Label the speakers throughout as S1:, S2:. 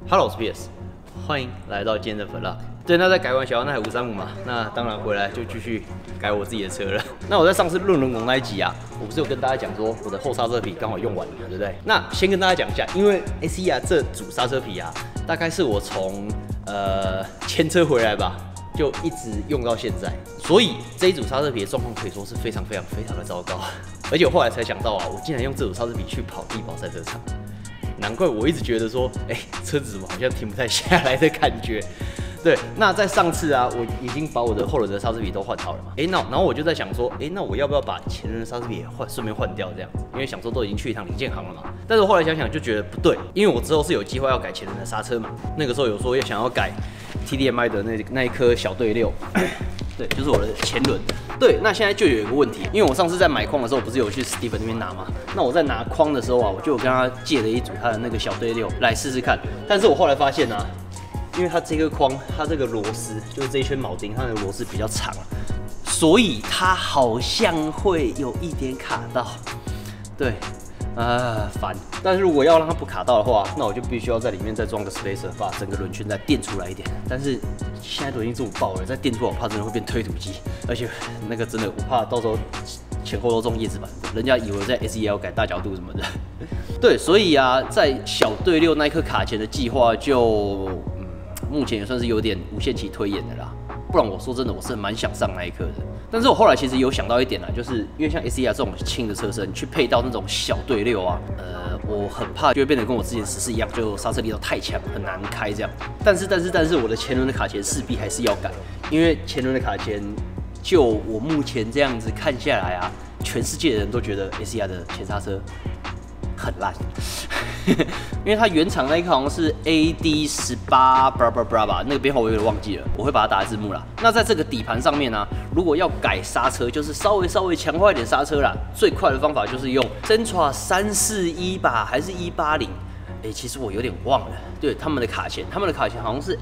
S1: Hello， 我是 PS， 欢迎来到今天的 Vlog。对，那在改完小那台535嘛，那当然回来就继续改我自己的车了。那我在上次论文拱那一集啊，我不是有跟大家讲说我的后刹车皮刚好用完了，对不对？那先跟大家讲一下，因为 SE 啊这组刹车皮啊，大概是我从前车回来吧，就一直用到现在，所以这一组刹车皮的状况可以说是非常的糟糕。而且我后来才想到啊，我竟然用这组刹车皮去跑地堡赛车场。难怪我一直觉得说，车子怎么好像停不太下来的感觉。对，那在上次啊，我已经把我的后轮的刹车皮都换好了嘛。然后我就在想说，那我要不要把前轮的刹车皮也顺便换掉这样子？因为想说都已经去一趟零件行了嘛。但是我后来想想就觉得不对，因为我之后是有计划要改前轮的刹车嘛。那个时候有说想要改 TDMI 的那一颗小对6，对，就是我的前轮。对，那现在就有一个问题，因为我上次在买框的时候，不是有去 Steven 那边拿吗？那我在拿框的时候啊，我就有跟他借了一组他的那个小对6来试试看。但是我后来发现啊，因为它这个框，它这个螺丝就是这一圈铆钉，它的螺丝比较长，所以它好像会有一点卡到。对，烦。但是如果要让它不卡到的话，那我就必须要在里面再装个 spacer， 把整个轮圈再垫出来一点。但是现在都已经这么爆了，再垫出来，我怕真的会变推土机，而且那个真的我怕到时候前后都中叶子板，人家以为在 SE 要改大角度什么的。对，所以啊，在小对6那一颗卡钳的计划就目前也算是有点无限期推演的啦。不然我说真的，我是蛮想上那一颗的。但是我后来其实有想到一点啦，就是因为像 SE 这种轻的车身，去配到那种小对6啊，我很怕就会变得跟我之前14一样，就刹车力道太强，很难开这样。但是我的前轮的卡钳势必还是要改，因为前轮的卡钳，就我目前这样子看下来啊，全世界的人都觉得 SE 的前刹车很烂。因为它原厂那一颗好像是 AD18 吧，那个编号我有点忘记了，我会把它打字幕啦。那在这个底盘上面呢，如果要改刹车，就是稍微强化一点刹车啦，最快的方法就是用 Sentra 341吧，还是180？其实我有点忘了。对，他们的卡钳好像是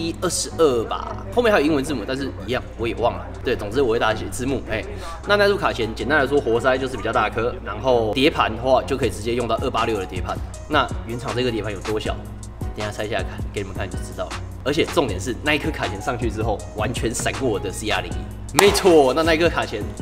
S1: AD22 吧，后面还有英文字母，但是一样我也忘了。对，总之我会大家写字幕。那组卡钳简单来说，活塞就是比较大颗，然后碟盘的话就可以直接用到286的碟盘。那原厂这个碟盘有多小？等一下拆下来看，给你们看就知道了。而且重点是那一颗卡钳上去之后，完全闪过我的 CR01。没错，那一颗卡钳，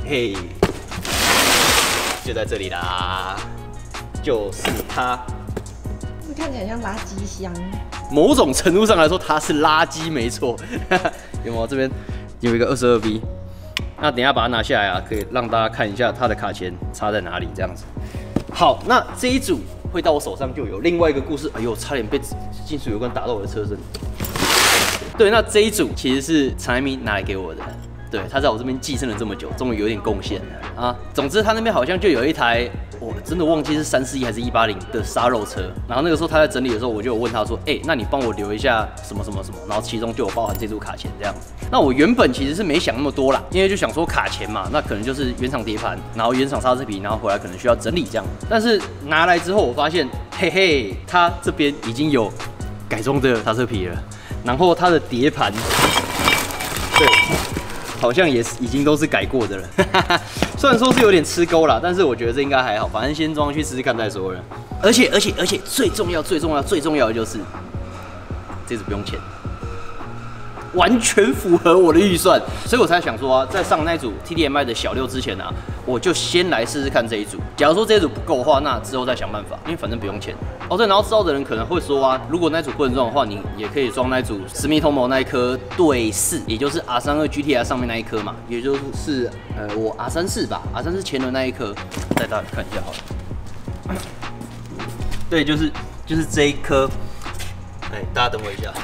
S1: 就在这里啦，就是它。
S2: 看起来像垃圾箱。
S1: 某种程度上来说，它是垃圾，没错。有没有？这边有一个22B， 那等一下把它拿下来啊，可以让大家看一下它的卡钳插在哪里，这样子。好，那这一组会到我手上就有另外一个故事。哎呦，差点被金属油罐打到我的车身。对，那这一组其实是常爱咪拿来给我的。对，他在我这边寄生了这么久，终于有点贡献了啊。总之，他那边好像就有一台，我真的忘记是341还是180的杀肉车。然后那个时候他在整理的时候，我就有问他说，那你帮我留一下什么什么什么，然后其中就有包含这组卡钳这样子。那我原本其实是没想那么多啦，因为就想说卡钳嘛，那可能就是原厂碟盘，然后原厂刹车皮，然后回来可能需要整理这样。但是拿来之后，我发现，他这边已经有改装的刹车皮了，然后它的碟盘，对。好像也已经都是改过的了，虽然说是有点吃钩啦，但是我觉得这应该还好，反正先装去试试看再说了。而且最重要的就是这次不用钱，完全符合我的预算，所以我才想说在上那组 TDMI 的小6之前啊，我就先来试试看这一组。假如说这一组不够的话，那之后再想办法，因为反正不用钱。对，然后知道的人可能会说啊，如果那组不能装的话，你也可以装那组Sumitomo那一颗对4，也就是 R32 GTR 上面那一颗嘛，也就是我 R34 吧，R34前轮那一颗，带大家看一下好了。对，就是这一颗，大家等我一下。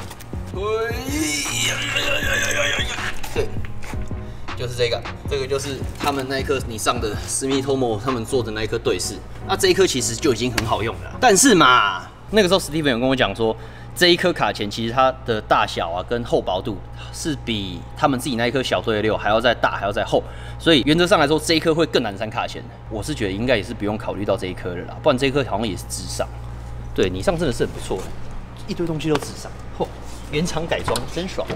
S1: 对，就是这个就是他们那一颗你上的Sumitomo他们做的那一颗对4，那这一颗其实就已经很好用了。但是嘛，那个时候 Steven 有跟我讲说，这一颗卡钳其实它的大小啊跟厚薄度是比他们自己那一颗小对6还要再大还要再厚，所以原则上来说这一颗会更难删卡钳。我是觉得应该也是不用考虑到这一颗的啦，不然这一颗好像也是直上。对，你上真的是很不错的，一堆东西都直上。原厂改装真爽。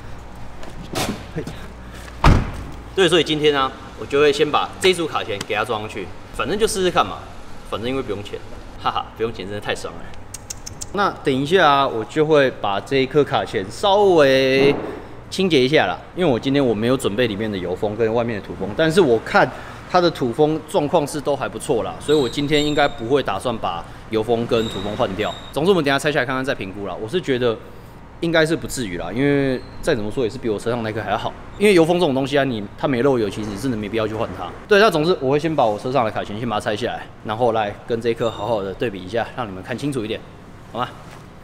S1: 对，所以今天呢，我就会先把这一组卡钳给它装上去，反正就试试看嘛，反正因为不用钱，哈哈，不用钱真的太爽了。 那等一下啊，我就会把这一颗卡钳稍微清洁一下啦，因为我今天我没有准备里面的油封跟外面的土封，但是我看它的土封状况是都还不错啦，所以我今天应该不会打算把油封跟土封换掉。总之我们等一下拆下来看看再评估啦。我是觉得应该是不至于啦，因为再怎么说也是比我车上那颗还要好。因为油封这种东西啊，它没漏油，其实你真的没必要去换它。对，那总之我会先把我车上的卡钳先把它拆下来，然后来跟这一颗好好的对比一下，让你们看清楚一点，好吗？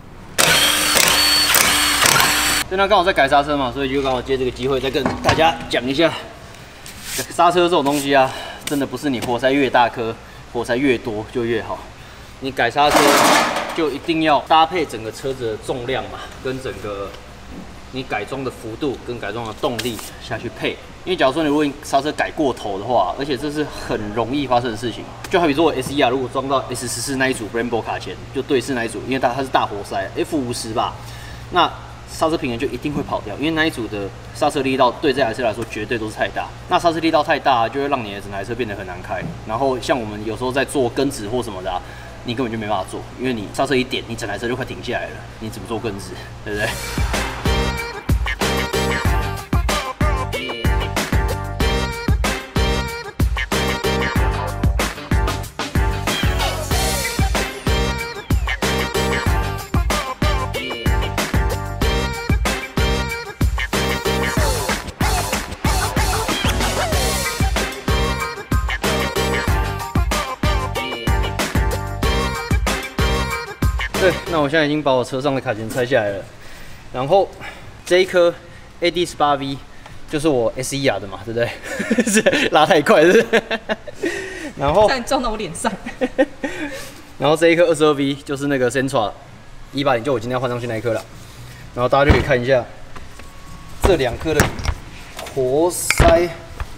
S1: 对，那刚好在改刹车嘛，所以就刚好借这个机会再跟大家讲一下，刹车这种东西啊，真的不是你活塞越大颗，活塞越多就越好。你改刹车就一定要搭配整个车子的重量嘛，跟整个你改装的幅度跟改装的动力下去配。因为假如说你如果刹车改过头的话，而且这是很容易发生的事情，就好比说我 SER 如果装到 S14那一组 Brembo 卡钳，就对式那一组，因为它是大活塞 F50吧，那刹车平衡就一定会跑掉，因为那一组的刹车力道对这台车来说绝对都是太大。那刹车力道太大，就会让你的整台车变得很难开。然后像我们有时候在做跟直或什么的啊，你根本就没办法做，因为你刹车一点，你整台车就快停下来了，你怎么做跟直，对不对？对，那我现在已经把我车上的卡钳拆下来了，然后这一颗 AD18V 就是我 SER 的嘛，对不对？是拉太快，是不是？然后
S2: 让你撞到我脸上。
S1: 然后这一颗22V 就是那个 Sentra 180，就我今天要换上去那一颗了。然后大家就可以看一下这两颗的活塞，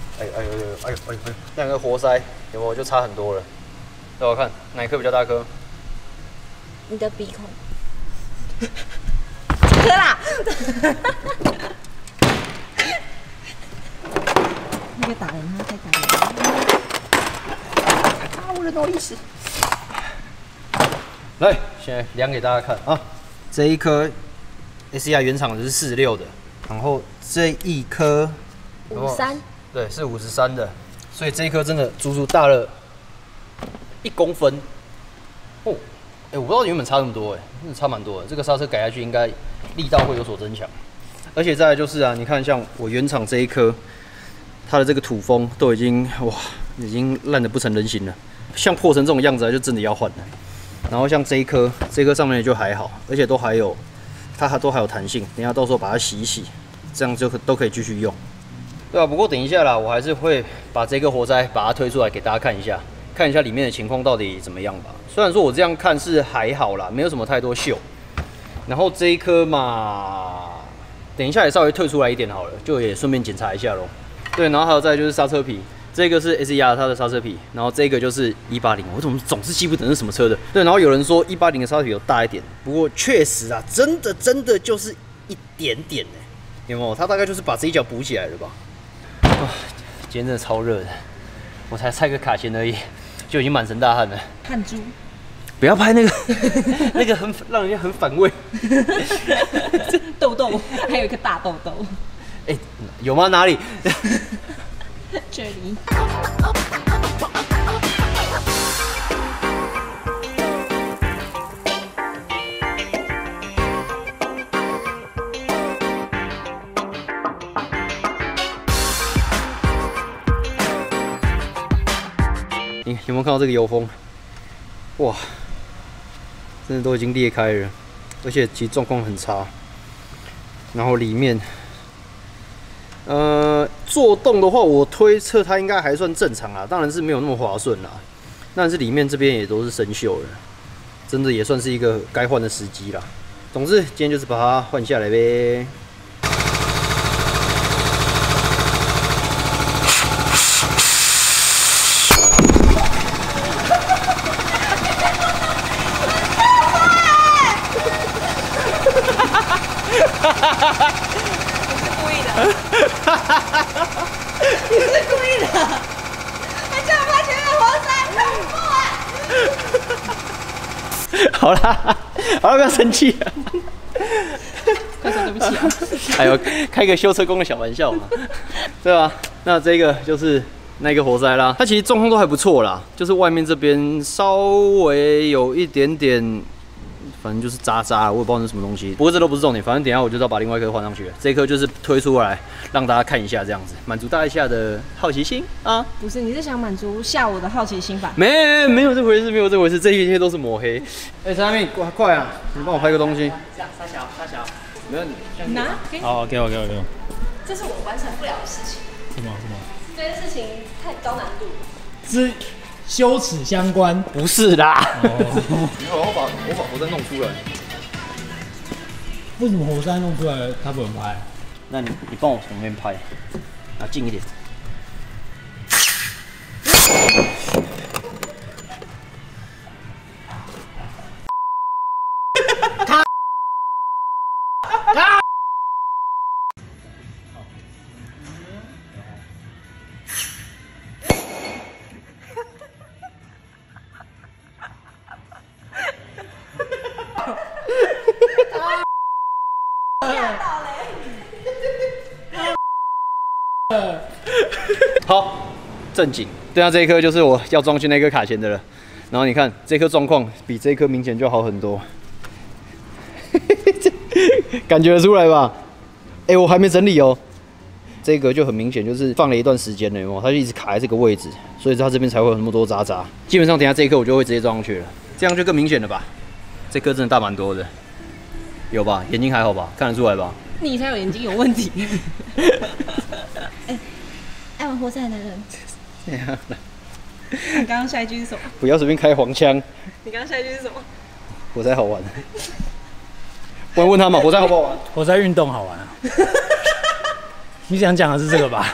S1: 两个活塞有没有就差很多了？让我看哪一颗比较大颗？
S2: 你的鼻孔，这颗啦，那个打人，他在打人，啊，我的劳力士。
S1: 来，现在量给大家看啊，这一颗 SER 原厂的是46的，然后这一颗
S2: 53，
S1: 对，是53的，所以这一颗真的足足大了1公分哦。我不知道原本差那么多真的差蛮多的。这个刹车改下去应该力道会有所增强，而且再来就是啊，你看像我原厂这一颗，它的这个土封都已经烂得不成人形了，像破成这种样子就真的要换了。然后像这一颗上面就还好，而且都还有弹性，等一下到时候把它洗一洗，这样就都可以继续用。对啊，不过等一下啦，我还是会把这个活塞把它推出来给大家看一下里面的情况到底怎么样吧。虽然说我这样看是还好啦，没有什么太多锈。然后这一颗嘛，等一下也稍微退出来一点好了，就也顺便检查一下咯。对，然后还有再就是刹车皮，这个是 SER 它的刹车皮，然后这个就是180，我怎么总是记不得是什么车的？对，然后有人说180的刹车皮有大一点，不过确实啊，真的就是一点点有没有？它大概就是把这一角补起来了吧？啊，今天真的超热的，我才拆个卡钳而已，就已经满身大汗了。
S2: 汗珠。
S1: 不要拍那个，那个让人家很反胃。
S2: 痘痘，还有一个大痘痘。
S1: 有吗？哪里？
S2: 这里。
S1: 你有没有看到这个油封？哇，真的都已经裂开了，而且其实状况很差。然后里面，做动的话，我推测它应该还算正常啦，当然是没有那么滑顺啦。但是里面这边也都是生锈了，真的也算是一个该换的时机啦。总之，今天就是把它换下来呗。
S2: 你是故意的，他叫我把前面活塞弄破。
S1: 好啦。 好了，不要生气啊。
S2: 快说对不起啊！
S1: 还有开个修车工的小玩笑嘛，对吧？那这个就是那个活塞啦，它其实状况都还不错啦，就是外面这边稍微有一点点。反正就是渣渣，我也不知道那是什么东西。不过这都不是重点，反正等一下我就要把另外一颗换上去了。这一颗就是推出来让大家看一下，这样子满足大家一下的好奇心啊。
S2: 不是，你是想满足下我的好奇心吧？
S1: 没有这回事，没有这回事，这一切都是抹黑。陈阿密，快啊，你帮我拍个东西。这样，大小，没有你
S2: 拿，
S3: 好，给我。
S2: 这是我完成不了的事情。
S3: 什么？
S2: 这件事情太高难度了。
S3: 是羞耻相关？
S1: 不是啦。我把活塞弄出来。
S3: 为什么活塞弄出来它不能拍？
S1: 那你帮我从那边拍，啊近一点。好，正经。对啊，这一颗就是我要装去那颗卡钳的了。然后你看这颗状况比这颗明显就好很多，感觉得出来吧？我还没整理哦。这个就很明显，就是放了一段时间了，有没有？它就一直卡在这个位置，所以它这边才会有那么多渣渣。基本上等一下这一颗我就会直接装上去了，这样就更明显了吧？这颗真的大蛮多的，有吧？眼睛还好吧？看得出来吧？
S2: 你才有眼睛有问题。爱玩活塞的男人。
S1: 这样了。
S2: 你刚刚下一句是什么？
S1: 不要随便开黄腔。
S2: 你刚刚下一句是什么？
S1: 活塞好玩。我问他嘛，活塞好不好玩？
S3: 活塞运动好玩啊。你想讲的是这个吧？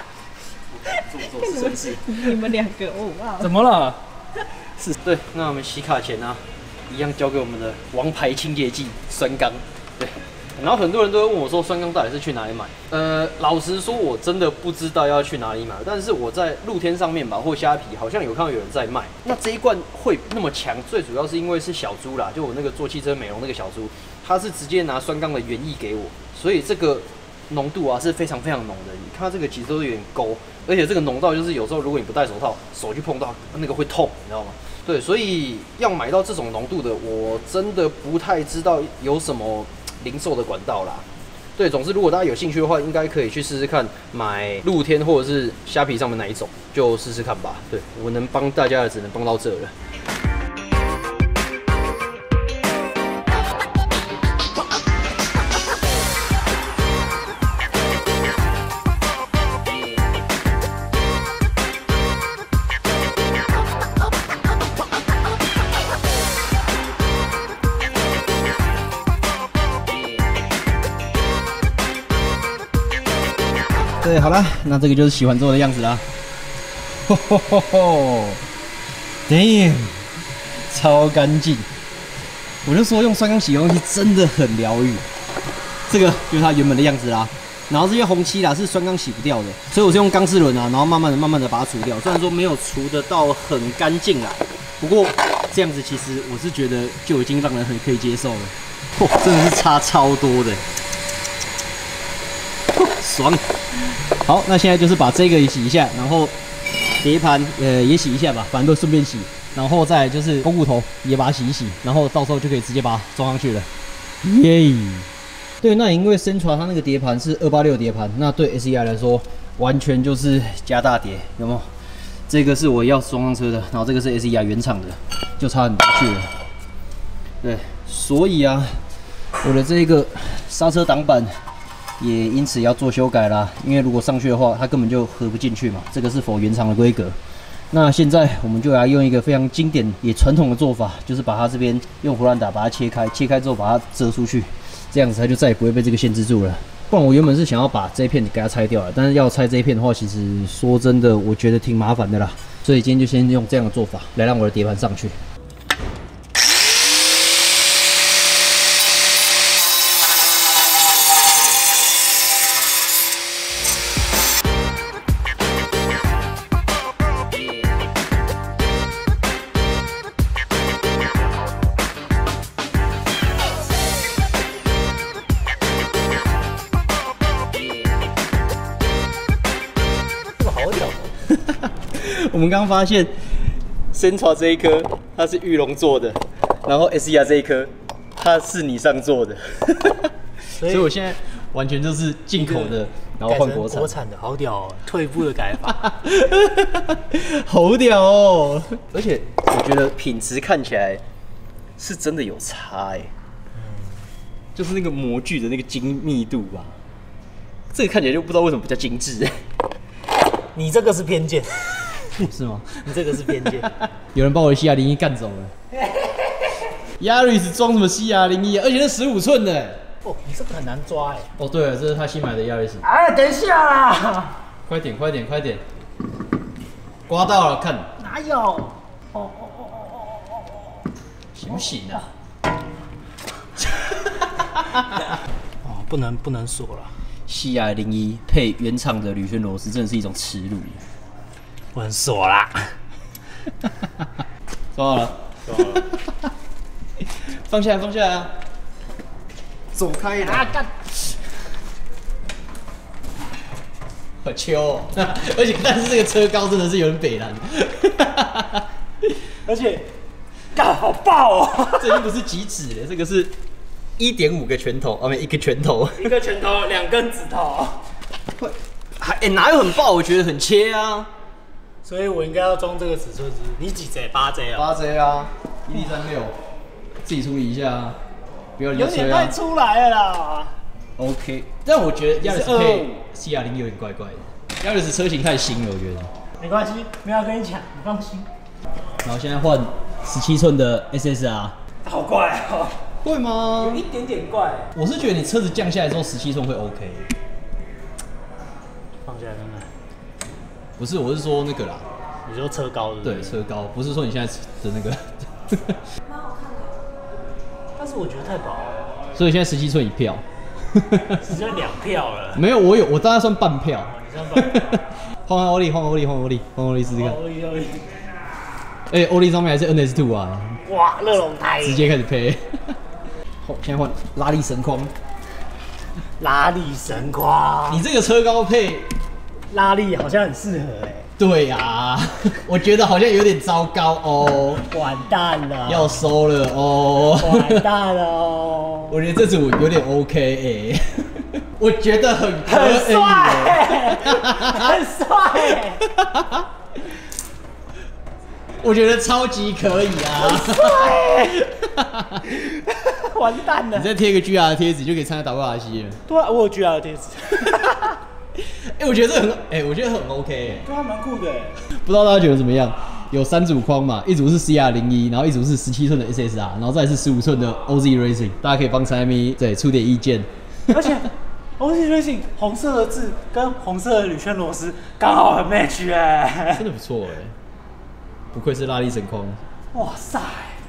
S2: 你们两个哦哇！
S3: 怎么了？
S1: 是对，那我们洗卡钳啊，一样交给我们的王牌清洁剂酸钢。对，然后很多人都会问我说，酸钢到底是去哪里买？老实说，我真的不知道要去哪里买。但是我在露天上面吧，或虾皮，好像有看到有人在卖。那这一罐会那么强，最主要是因为是小猪啦，就我那个做汽车美容那个小猪，他是直接拿酸钢的原液给我，所以这个浓度啊是非常非常浓的。你看它这个其实都有点勾，而且这个浓到就是有时候如果你不戴手套，手去碰到那个会痛，你知道吗？对，所以要买到这种浓度的，我真的不太知道有什么零售的管道啦。对，总之如果大家有兴趣的话，应该可以去试试看买露天或者是虾皮上面哪一种，就试试看吧。对，我能帮大家的只能帮到这了。对，好了，那这个就是洗完之后的样子啦。吼吼吼吼 ，damn， 超干净。我就说用酸钢洗东西真的很疗愈。这个就是它原本的样子啦。然后这些红漆啦是酸钢洗不掉的，所以我是用钢丝轮啊，然后慢慢的把它除掉。虽然说没有除得到很干净啦，不过这样子其实我是觉得就已经让人很可以接受了。嚯，真的是差超多的，爽。好，那现在就是把这个也洗一下，然后碟盘也洗一下吧，反正都顺便洗。然后再来就是肱骨头也把它洗一洗，然后到时候就可以直接把它装上去了。耶！对，那因为Sentra它那个碟盘是286碟盘，那对 SEI 来说完全就是加大碟，有没有？这个是我要装上车的，然后这个是 SEI 原厂的，就差很多去了。对，所以啊，我的这个刹车挡板也因此要做修改啦，因为如果上去的话，它根本就合不进去嘛。这个是否原厂的规格？那现在我们就来用一个非常经典也传统的做法，就是把它这边用鹌鹑打把它切开，切开之后把它折出去，这样子它就再也不会被这个限制住了。不然我原本是想要把这一片给它拆掉了，但是要拆这一片的话，其实说真的，我觉得挺麻烦的啦。所以今天就先用这样的做法来让我的碟盘上去。 我们刚刚发现 Sentra 这一颗它是玉龙做的，然后 SER 这一颗它是你上做的，所以我现在完全就是进口的，然后换国产。
S3: 国产的好屌哦，退步的改法，
S1: 好屌哦！而且我觉得品质看起来是真的有差哎，就是那个模具的那个精密度吧，这个看起来就不知道为什么比较精致。
S3: 你这个是偏见，
S1: 是吗？
S3: 你这个是偏见。
S1: 有人把我的西雅01干走了。Yaris 装什么西雅01啊？而且是15寸的。
S3: 哦，你这个很难抓哎。
S1: 哦，对了，这是他新买的 Yaris。
S3: 哎，等一下啦！
S1: 快点，快点，快点！刮到了，看。
S3: 哪有？
S1: 行不行啊？
S3: 哦，不能锁了。
S1: 西雅01配原厂的铝圈螺丝，真的是一种耻辱。
S3: 不能锁啦。
S1: 抓好了，抓好了。放下来，放下来啊！走开啦！干！好秋哦，而且但是这个车高真的是有点北蓝，
S3: 而且干好爆哦！
S1: 这已经不是几指了，这个是1.5个拳头，啊没1个拳头，
S3: 一个拳头2根指头，
S1: 还哪有很爆？我觉得很切啊。
S3: 所以我应该要装这个尺寸是？你几 J？ 8J 啊
S1: ？8J 啊，1D36，自己处理一下啊，不要
S3: 有点太出来了啦。
S1: OK， 但我觉得Yaris配 CR01有点怪怪的。Yaris 车型太新了，我觉得。
S3: 没关系，没有跟你抢，你放心。
S1: 然后现在换17寸的 SSR，
S3: 好怪哦。
S1: 会吗？
S3: 有一点点怪。
S1: 我是觉得你车子降下来之后17寸会 OK。
S3: 放下来看看。
S1: 不是，我是说那个啦。
S3: 你说车高的？
S1: 对，车高，不是说你现在的那个。
S2: 蛮好看的。
S3: 但是我觉得太薄了。
S1: 所以现在17寸1票。
S3: 只剩2票了。
S1: 没有，我大概算半票。
S3: 你算半票。
S1: 换欧力，换欧力，换欧力，换欧力试试看。
S3: 欧力。
S1: 哎，欧力上面还是 NS2 啊。
S3: 哇，热熔胎。直
S1: 接开始配。好，现在换拉力神框。
S3: 拉力神框。
S1: 你这个车高配
S3: 拉力好像很适合哎。
S1: 对啊，我觉得好像有点糟糕哦。
S3: 完蛋了。要
S1: 收了哦。
S3: 完蛋了哦。
S1: 我觉得这组有点 OK 哎，我觉得很
S3: 帅，很帅。
S1: 我觉得超级可以啊！
S3: 完蛋了！
S1: 你再贴个 GR 的贴纸就可以参加WRC 了。
S3: 对啊，我有 GR 的贴纸。
S1: 我觉得这很，我觉得很 OK
S3: 对啊，蛮酷的。
S1: 不知道大家觉得怎么样？有3组框嘛，一组是 CR01，然后一组是17寸的 SSR， 然后再是15寸的 OZ Racing， 大家可以帮蔡咪出点意见。
S3: 而且 OZ Racing 红色的字跟红色的铝圈螺丝刚好很 match 哎，
S1: 真的不错哎，不愧是拉力神框。
S3: 哇塞！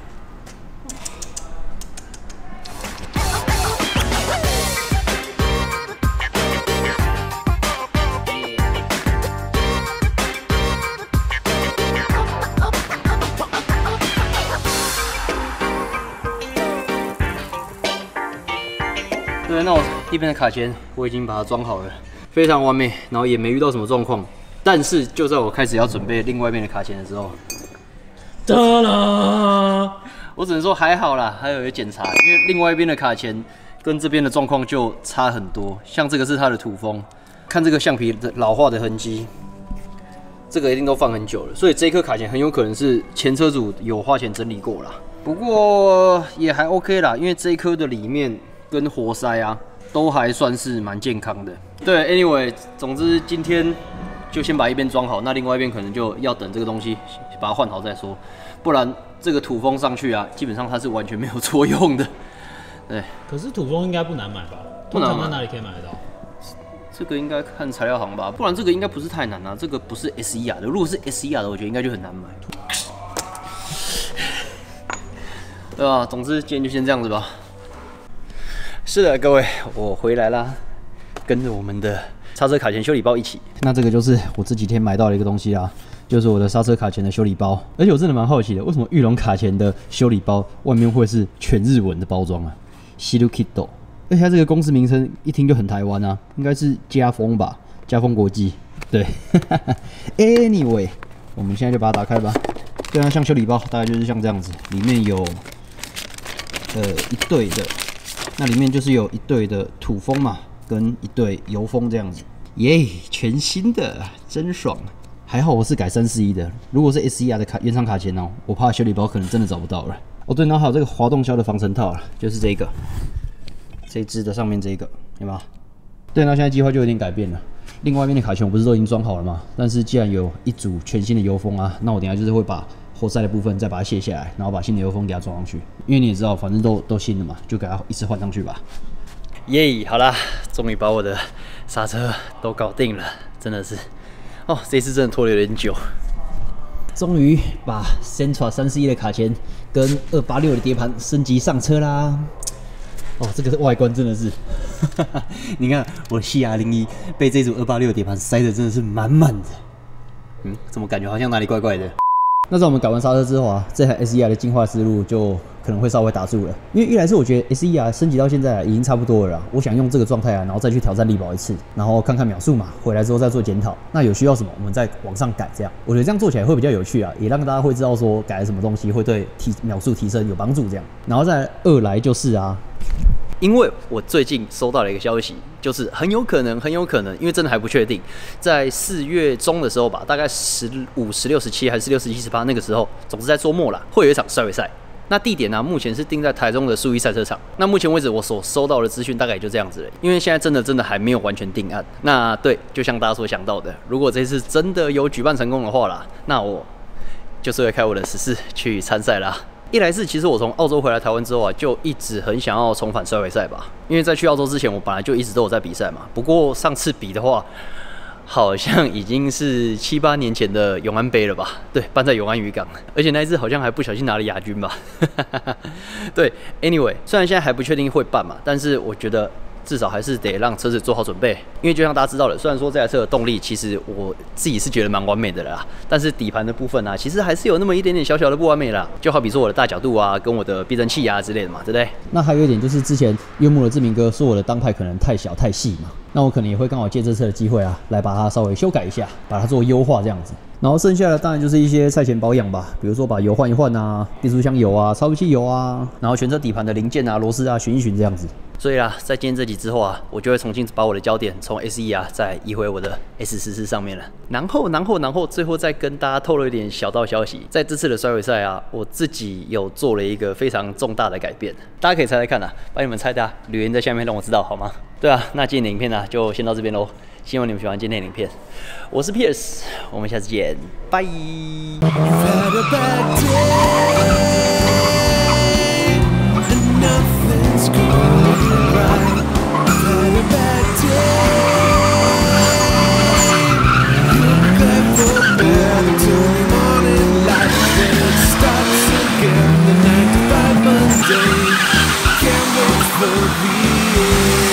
S1: 对，那我这边的卡钳我已经把它装好了，非常完美，然后也没遇到什么状况。但是就在我开始要准备另外一边的卡钳的时候，
S3: 哒啦！
S1: 我只能说还好啦，还有一个检查，因为另外一边的卡钳跟这边的状况就差很多。像这个是它的土封，看这个橡皮的老化的痕迹，这个一定都放很久了，所以这颗卡钳很有可能是前车主有花钱整理过啦。不过也还 OK 啦，因为这一颗的里面跟活塞啊都还算是蛮健康的。对 ，anyway， 总之今天就先把一边装好，那另外一边可能就要等这个东西把它换好再说，不然这个土封上去啊，基本上它是完全没有作用的。对，
S3: 可是土封应该不难买吧？
S1: 不难买，
S3: 在哪里可以买得到？
S1: 这个应该看材料行吧，不然这个应该不是太难啊。这个不是 SER 的，如果是 SER 的，我觉得应该就很难买。对吧？总之今天就先这样子吧。是的，各位，我回来啦，跟着我们的刹车卡钳修理包一起。那这个就是我这几天买到的一个东西啦，就是我的刹车卡钳的修理包。而且我真的蛮好奇的，为什么玉龙卡钳的修理包外面会是全日文的包装啊 ？Shirukito， 而且它这个公司名称一听就很台湾啊，应该是家风吧，家风国际。对，anyway， 我们现在就把它打开吧。对啊，像修理包大概就是像这样子，里面有一对的，那里面就是有一对的土封嘛，跟一对油封这样子。耶，全新的，真爽！还好我是改341的，如果是 SER 的原厂卡钳哦，我怕修理包可能真的找不到了。哦对，然后还有这个滑动销的防尘套啊，就是这个，这支的上面这个，有吗？对，那现在计划就有点改变了。另外一边的卡钳我不是都已经装好了吗？但是既然有一组全新的油封啊，那我等一下就是会把活塞的部分再把它卸下来，然后把新的油封给它装上去。因为你也知道，反正都新的嘛，就给它一次换上去吧。耶，好啦，终于把我的刹车都搞定了，真的是，哦，这次真的拖了有点久。终于把 Sentra 341的卡钳跟286的碟盘升级上车啦。哦，这个外观真的是，你看我CR01被这组286的碟盘塞的真的是满满的。怎么感觉好像哪里怪怪的？那在我们改完刹车之后啊，这台 SER 的进化思路就可能会稍微打住了，因为一来是我觉得 SER 升级到现在已经差不多了啦，我想用这个状态啊，然后再去挑战力宝一次，然后看看秒数嘛，回来之后再做检讨。那有需要什么，我们再往上改，这样我觉得这样做起来会比较有趣啊，也让大家会知道说改了什么东西会对秒数提升有帮助这样。然后再二来就是啊。因为我最近收到了一个消息，就是很有可能，因为真的还不确定，在4月中的时候吧，大概15、16、17还是16、17、18那个时候，总之在周末啦，会有一场摔尾赛。那地点呢，目前是定在台中的树一赛车场。那目前为止我所收到的资讯大概也就这样子了，因为现在真的还没有完全定案。那对，就像大家所想到的，如果这次真的有举办成功的话啦，那我就是会开我的14去参赛啦。一来是其实我从澳洲回来台湾之后啊，就一直很想要重返摔尾赛吧，因为在去澳洲之前，我本来就一直都有在比赛嘛。不过上次比的话，好像已经是7、8年前的永安杯了吧？对，办在永安渔港，而且那一次好像还不小心拿了亚军吧。对 ，anyway， 虽然现在还不确定会办嘛，但是我觉得至少还是得让车子做好准备，因为就像大家知道的，虽然说这台车的动力其实我自己是觉得蛮完美的啦，但是底盘的部分啊，其实还是有那么一点点小小的不完美啦。就好比说我的大角度啊，跟我的避震器啊之类的嘛，对不对？那还有一点就是之前柚木的志明哥说我的当派可能太小太细嘛，那我可能也会刚好借这次的机会啊，来把它稍微修改一下，把它做优化这样子。然后剩下的当然就是一些赛前保养吧，比如说把油换一换啊，变速箱油啊，超油器油啊，然后全车底盘的零件啊、螺丝啊巡一巡这样子。所以啦，在今天这集之后啊，我就会重新把我的焦点从 SE 啊再移回我的 S14上面了。然后最后再跟大家透露一点小道消息，在这次的摔尾赛啊，我自己有做了一个非常重大的改变，大家可以猜猜看啊，把你们猜的留言在下面让我知道好吗？对啊，那今天的影片呢就先到这边喽。希望你们喜欢今天的影片，我是 Pierce， 我们下次见，拜。Can't wait for the end.